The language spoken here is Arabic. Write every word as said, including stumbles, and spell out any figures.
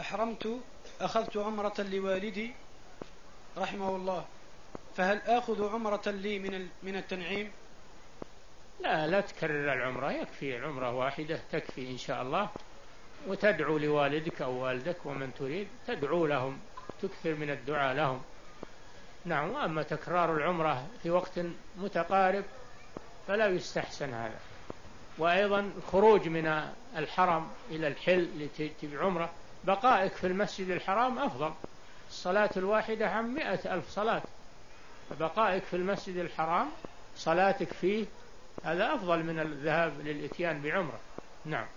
أحرمت أخذت عمرة لوالدي رحمه الله، فهل آخذ عمرة لي من من التنعيم؟ لا لا تكرر العمرة، يكفي عمرة واحدة تكفي إن شاء الله، وتدعو لوالدك أو والدك ومن تريد تدعو لهم، تكثر من الدعاء لهم. نعم. وأما تكرار العمرة في وقت متقارب فلا يستحسن هذا. وأيضا الخروج من الحرم إلى الحل لتعمرة، بقائك في المسجد الحرام أفضل، الصلاة الواحدة عن مئة ألف صلاة، فبقائك في المسجد الحرام صلاتك فيه هذا أفضل من الذهاب للإتيان بعمرة. نعم.